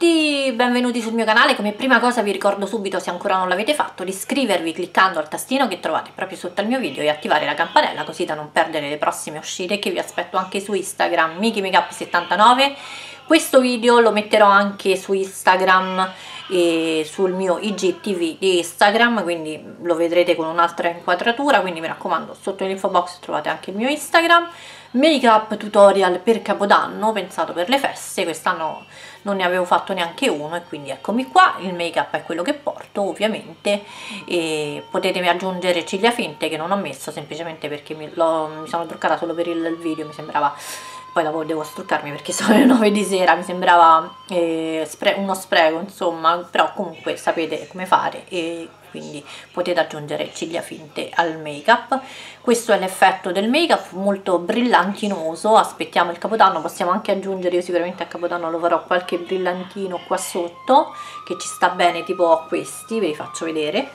tutti, benvenuti sul mio canale. Come prima cosa vi ricordo subito, se ancora non l'avete fatto, di iscrivervi cliccando al tastino che trovate proprio sotto al mio video e attivare la campanella così da non perdere le prossime uscite, che vi aspetto anche su Instagram MikiMakeup79. Questo video lo metterò anche su Instagram e sul mio IGTV di Instagram, quindi lo vedrete con un'altra inquadratura, quindi mi raccomando, sotto l'info box trovate anche il mio Instagram. Make up tutorial per Capodanno, pensato per le feste. Quest'anno non ne avevo fatto neanche uno e quindi eccomi qua. Il make up è quello che porto ovviamente, e potete aggiungere ciglia finte che non ho messo semplicemente perché mi sono truccata solo per il video, mi sembrava, poi dopo devo struccarmi perché sono le 9 di sera, mi sembrava uno spreco insomma, però comunque sapete come fare e quindi potete aggiungere ciglia finte al make up. Questo è l'effetto del make up, molto brillantinoso. Aspettiamo il Capodanno, possiamo anche aggiungere, io sicuramente a Capodanno lo farò, qualche brillantino qua sotto che ci sta bene, tipo questi, ve li faccio vedere.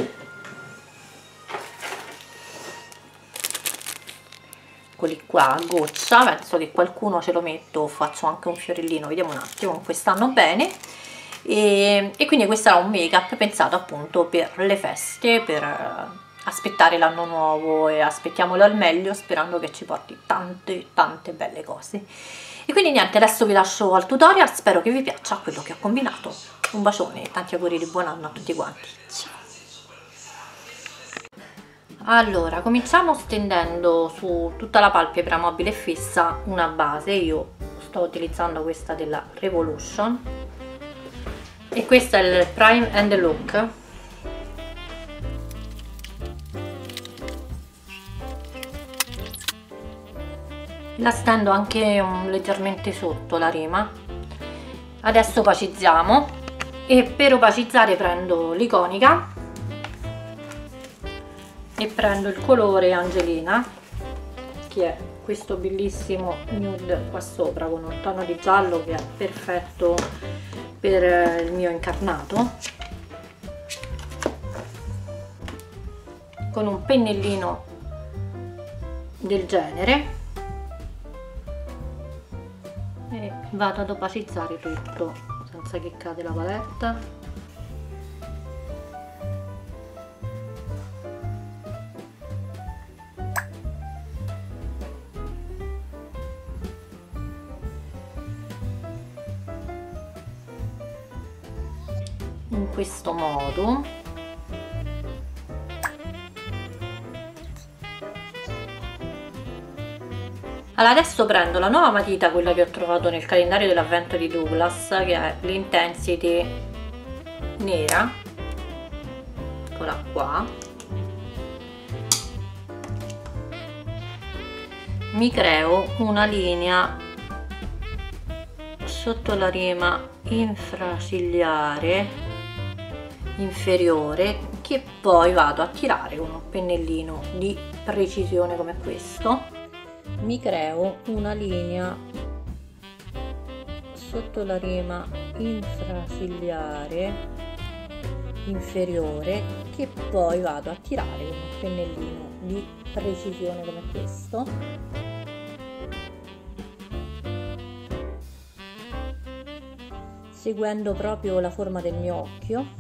Eccoli qua a goccia, penso che qualcuno ce lo metto, faccio anche un fiorellino, vediamo un attimo, comunque stanno bene. E quindi questo era un make up pensato appunto per le feste, per aspettare l'anno nuovo, e aspettiamolo al meglio sperando che ci porti tante belle cose. E quindi niente, adesso vi lascio al tutorial, spero che vi piaccia quello che ho combinato. Un bacione e tanti auguri di buon anno a tutti quanti. Ciao! Allora, cominciamo stendendo su tutta la palpebra mobile fissa una base. Io sto utilizzando questa della Revolution e questo è il Prime and Look. La stendo anche leggermente sotto la rima. Adesso opacizziamo e per opacizzare prendo l'iconica e prendo il colore Angelina, che è questo bellissimo nude qua sopra con un tono di giallo che è perfetto per il mio incarnato. Con un pennellino del genere e vado ad opacizzare tutto senza che cade la paletta. In questo modo. Allora, adesso prendo la nuova matita, quella che ho trovato nel calendario dell'avvento di Douglas, che è l'Intensity nera, eccola qua. Mi creo una linea sotto la rima infraciliare inferiore che poi vado a tirare con un pennellino di precisione come questo. Mi creo una linea sotto la rima infraciliare inferiore che poi vado a tirare con un pennellino di precisione come questo. Seguendo proprio la forma del mio occhio,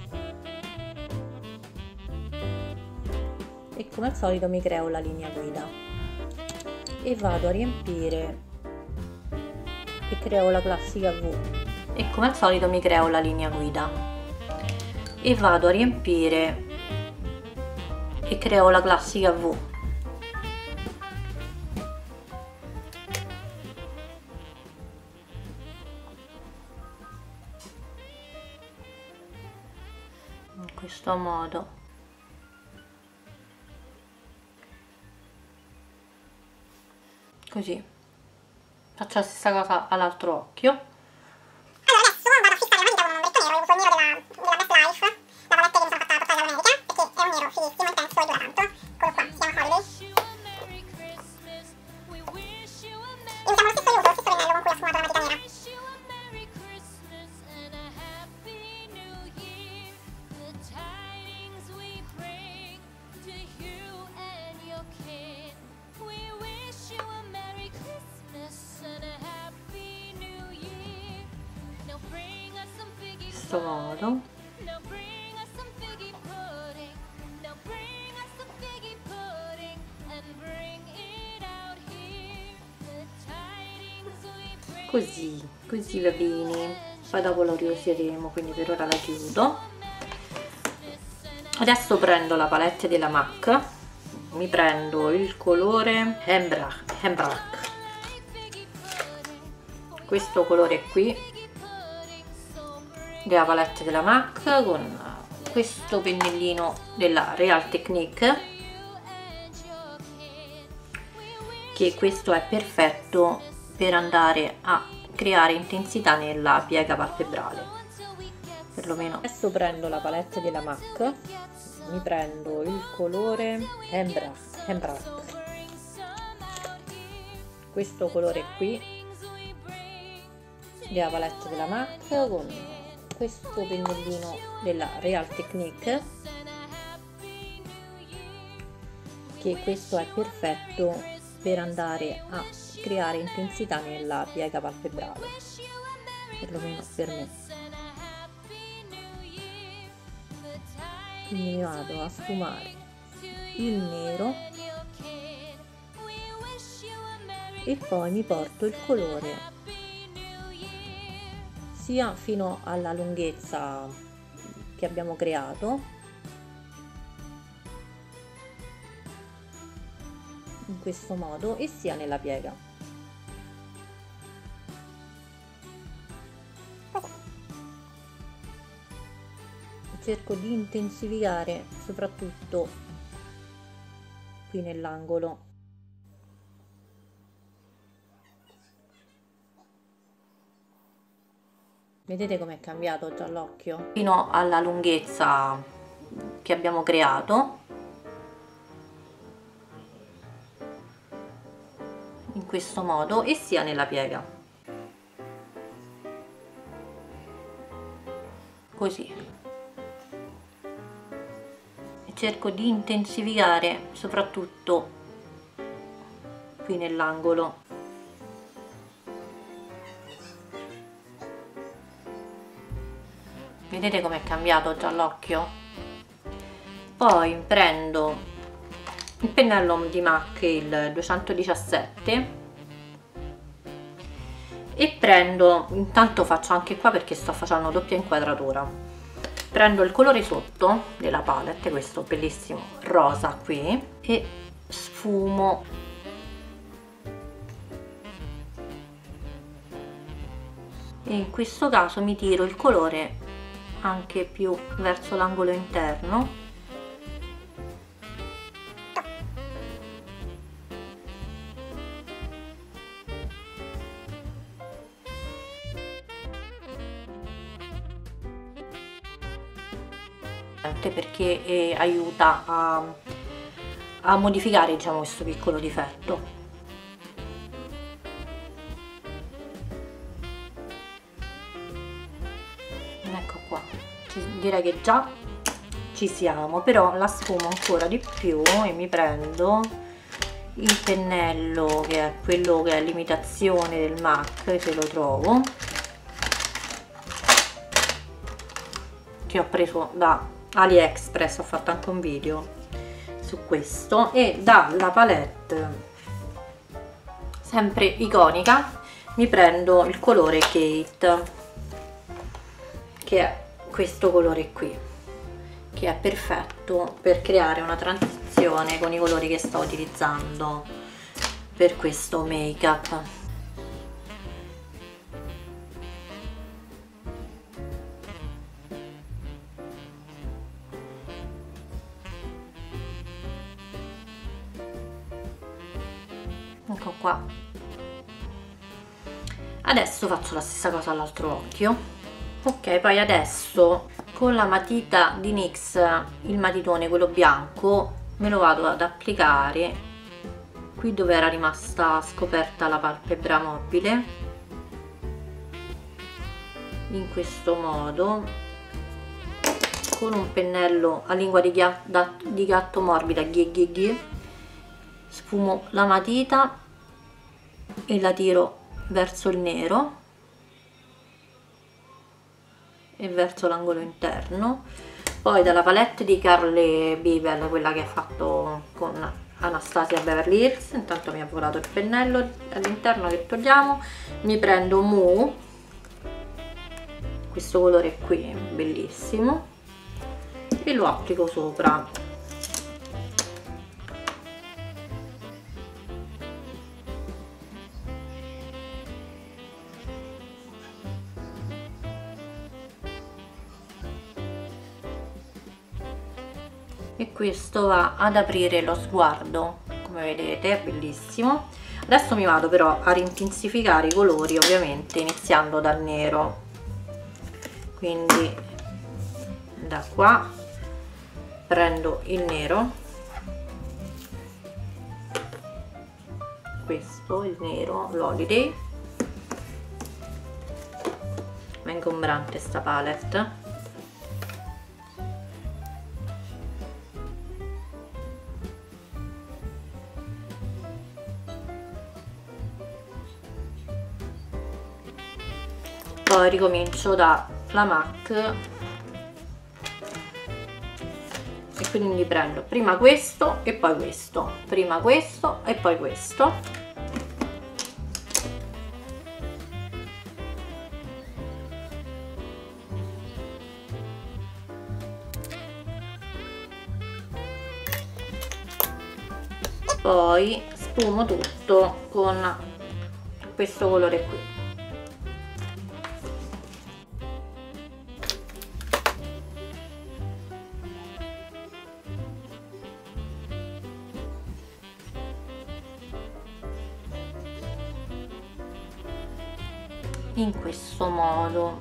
e come al solito mi creo la linea guida e vado a riempire e creo la classica V, e come al solito mi creo la linea guida e vado a riempire e creo la classica V. In questo modo. Così faccio la stessa cosa all'altro occhio. Allora adesso vado a fissare la matita con un ombretto nero, io uso il nero della Best Life, la palette che mi sono fatta portare dall'America, perché è un nero fighissimo, intenso e dura tanto. Eccolo qua, si chiama Holiday. E usiamo lo stesso pennello con cui ho sfumato la matita nera. questo modo. Così va bene, poi dopo lo riuseremo, quindi per ora la chiudo. Adesso prendo la palette della MAC, mi prendo il colore Hembrack, questo colore qui della palette della MAC, con questo pennellino della Real Technique, che questo è perfetto per andare a creare intensità nella piega palpebrale, perlomeno. Adesso prendo la palette della MAC, mi prendo il colore Hembrack, questo colore qui della palette della MAC, con questo pennellino della Real Technique, che questo è perfetto per andare a creare intensità nella piega palpebrale, perlomeno per me. Quindi mi vado a sfumare il nero e poi mi porto il colore sia fino alla lunghezza che abbiamo creato, in questo modo, e sia nella piega. Cerco di intensificare soprattutto qui nell'angolo. Vedete com'è cambiato già l'occhio? Fino alla lunghezza che abbiamo creato, in questo modo, e sia nella piega, così. Cerco di intensificare soprattutto qui nell'angolo. Vedete com'è cambiato già l'occhio? Poi prendo il pennello di MAC, il 217, e prendo, intanto faccio anche qua perché sto facendo doppia inquadratura, prendo il colore sotto della palette, questo bellissimo rosa qui, e sfumo e in questo caso mi tiro il colore anche più verso l'angolo interno, perché aiuta a modificare, diciamo, questo piccolo difetto. Ecco qua, direi che già ci siamo, però la sfumo ancora di più e mi prendo il pennello che è quello che è l'imitazione del MAC, se lo trovo, che ho preso da AliExpress, ho fatto anche un video su questo, e dalla palette sempre iconica mi prendo il colore Kate, che è questo colore qui, che è perfetto per creare una transizione con i colori che sto utilizzando per questo make up. Ecco qua. Adesso faccio la stessa cosa all'altro occhio. Ok, poi adesso con la matita di NYX, il matitone, quello bianco, me lo vado ad applicare qui dove era rimasta scoperta la palpebra mobile, in questo modo, con un pennello a lingua di gatto morbida, sfumo la matita e la tiro verso il nero e verso l'angolo interno. Poi dalla palette di Carle Bibel, quella che ha fatto con Anastasia Beverly Hills, intanto mi ha volato il pennello all'interno che togliamo, mi prendo Mu, questo colore qui bellissimo, e lo applico sopra. E questo va ad aprire lo sguardo, come vedete è bellissimo. Adesso mi vado però a rintensificare i colori, ovviamente iniziando dal nero, quindi da qua prendo il nero, questo il nero, l'Holiday, ma ingombrante sta palette. Poi ricomincio dalla MAC e quindi prendo prima questo e poi questo, prima questo e poi questo. Poi sfumo tutto con questo colore qui. In questo modo.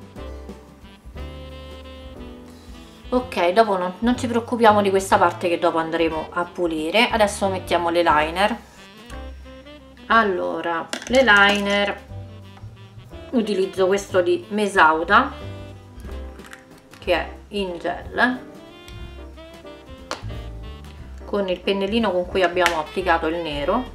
Ok, dopo non ci preoccupiamo di questa parte che dopo andremo a pulire. Adesso mettiamo l'eyeliner. Allora, l'eyeliner utilizzo questo di Mesauda, che è in gel, con il pennellino con cui abbiamo applicato il nero.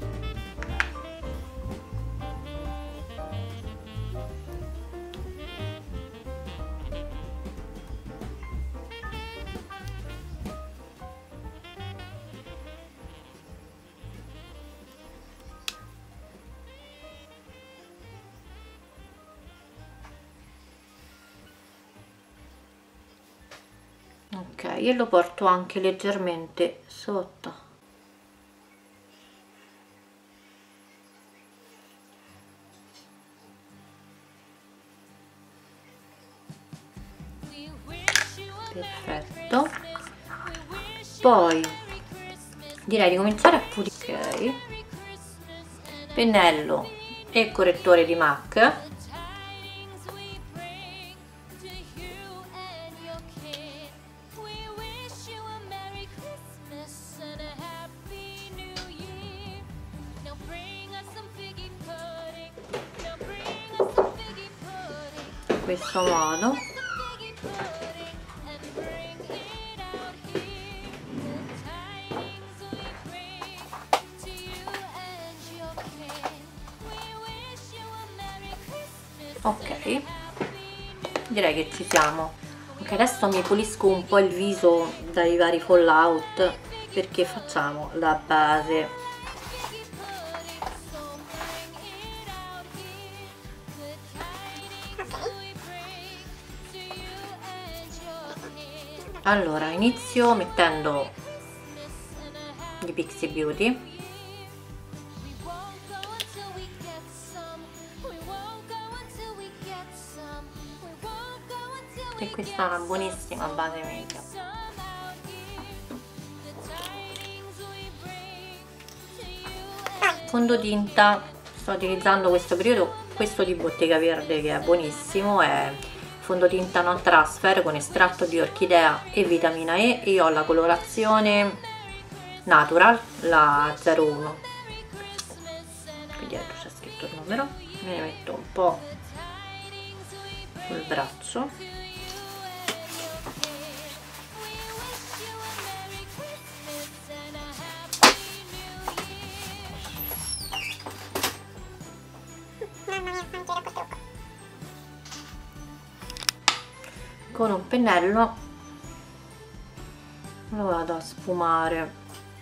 Ok, e lo porto anche leggermente sotto. Perfetto. Poi direi di cominciare a pulire. Ok. Pennello e correttore di MAC. In questo modo. Ok, direi che ci siamo. Ok, adesso mi pulisco un po' il viso dai vari fallout, perché facciamo la base. Allora, inizio mettendo di Pixi Beauty. E questa è una buonissima base make up. Fondotinta, sto utilizzando questo periodo questo di Bottega Verde, che è buonissimo, è fondotinta non transfer con estratto di orchidea e vitamina E, e io ho la colorazione natural, la 01, qui dietro c'è scritto il numero, me ne metto un po' sul braccio. con un pennello lo vado a sfumare.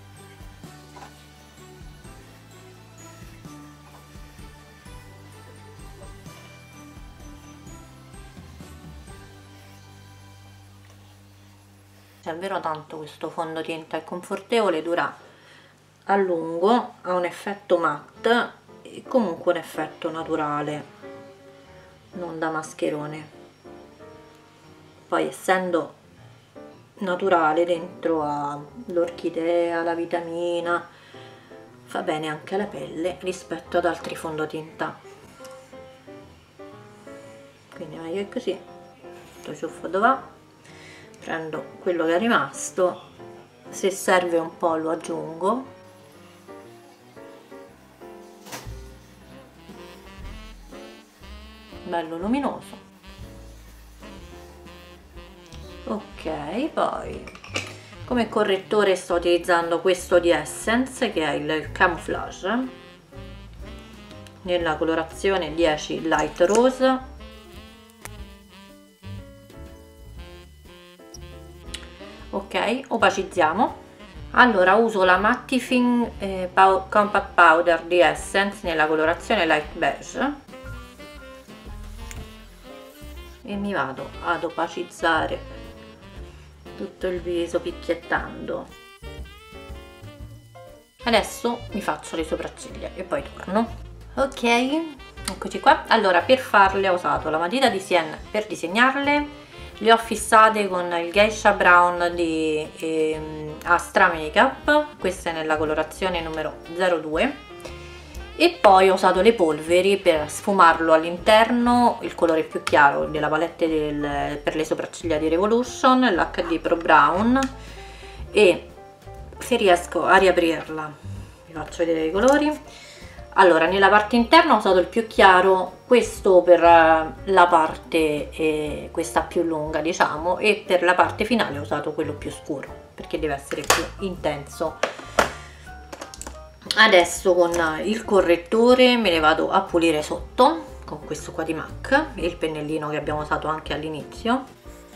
Davvero tanto questo fondotinta, è confortevole, dura a lungo, ha un effetto matte e comunque un effetto naturale, non da mascherone. Poi essendo naturale dentro ha l'orchidea, la vitamina, fa bene anche alla pelle rispetto ad altri fondotinta, quindi meglio è così. Questo ciuffo dove va? Prendo quello che è rimasto, se serve un po' lo aggiungo. Bello luminoso. Ok, poi come correttore sto utilizzando questo di Essence, che è il Camouflage nella colorazione 10 Light Rose. Ok, opacizziamo. Allora uso la Mattifying Compact Powder di Essence nella colorazione Light Beige e mi vado ad opacizzare tutto il viso picchiettando. Adesso mi faccio le sopracciglia e poi torno. Ok, eccoci qua. Allora, per farle ho usato la matita di Sienne per disegnarle, le ho fissate con il Geisha Brown di Astra Makeup, questa è nella colorazione numero 02, e poi ho usato le polveri per sfumarlo all'interno, il colore più chiaro della palette per le sopracciglia di Revolution, l'HD Pro Brown, e se riesco a riaprirla vi faccio vedere i colori. Allora, nella parte interna ho usato il più chiaro, questo per la parte questa più lunga, diciamo, e per la parte finale ho usato quello più scuro perché deve essere più intenso. Adesso con il correttore me ne vado a pulire sotto con questo qua di MAC e il pennellino che abbiamo usato anche all'inizio,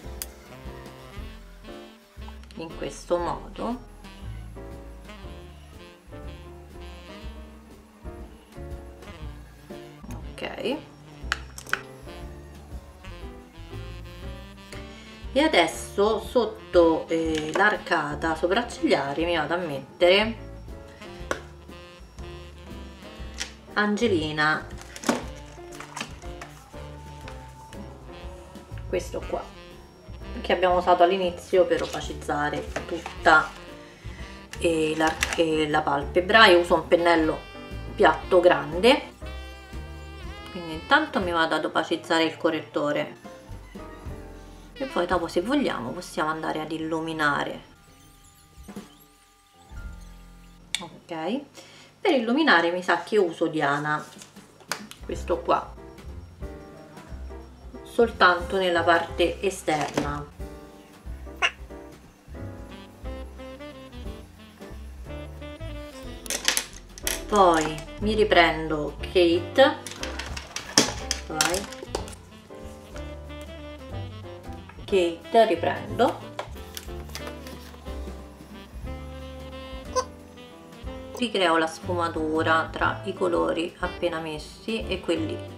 in questo modo. Ok, e adesso sotto l'arcata sopraccigliare mi vado a mettere Angelina, questo qua che abbiamo usato all'inizio per opacizzare tutta la palpebra. Io uso un pennello piatto grande, quindi intanto mi vado ad opacizzare il correttore e poi dopo, se vogliamo, possiamo andare ad illuminare. Ok, per illuminare mi sa che uso Diana, questo qua, soltanto nella parte esterna. Poi mi riprendo Kate, riprendo, ricreo la sfumatura tra i colori appena messi e quelli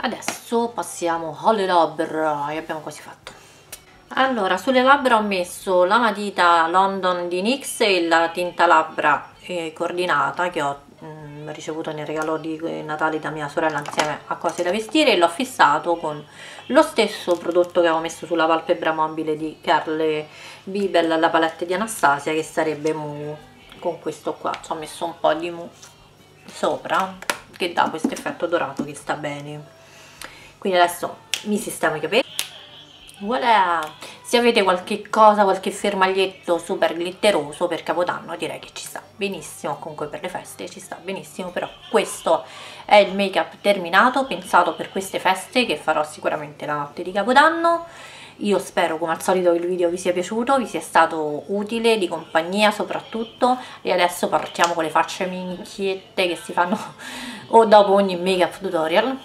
Adesso passiamo alle labbra e abbiamo quasi fatto. Allora, sulle labbra ho messo la matita London di NYX e la tinta labbra coordinata che ho ricevuto nel regalo di Natale da mia sorella insieme a cose da vestire, e l'ho fissato con lo stesso prodotto che avevo messo sulla palpebra mobile di Carle Bibel, la palette di Anastasia, che sarebbe Mousse. Con questo qua ci ho messo un po' di mousse sopra che dà questo effetto dorato che sta bene. Quindi adesso mi sistemo i capelli. Voilà! Se avete qualche cosa, qualche fermaglietto super glitteroso per Capodanno, direi che ci sta benissimo. Comunque per le feste ci sta benissimo, però questo è il make up terminato, pensato per queste feste che farò sicuramente la notte di Capodanno. Io spero come al solito che il video vi sia piaciuto, vi sia stato utile, di compagnia soprattutto, e adesso partiamo con le facce minchiette che si fanno o dopo ogni make up tutorial.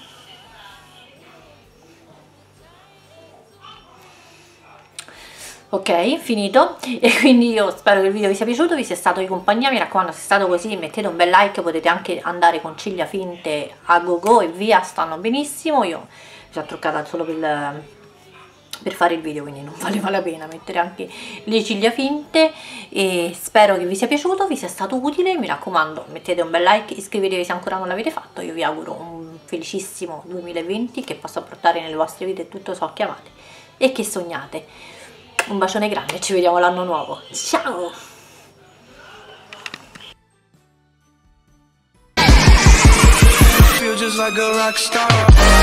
Ok, finito, e quindi io spero che il video vi sia piaciuto, vi sia stato di compagnia. Mi raccomando, se è stato così mettete un bel like, potete anche andare con ciglia finte a go go e via, stanno benissimo. Io mi sono truccata solo per fare il video, quindi non valeva la pena mettere anche le ciglia finte, e spero che vi sia piaciuto, vi sia stato utile. Mi raccomando, mettete un bel like, iscrivetevi se ancora non l'avete fatto. Io vi auguro un felicissimo 2020 che possa portare nelle vostre vite tutto ciò che amate e che sognate. Un bacione grande e ci vediamo l'anno nuovo. Ciao! Feel just like a rock star.